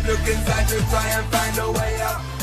look inside to try and find a way out.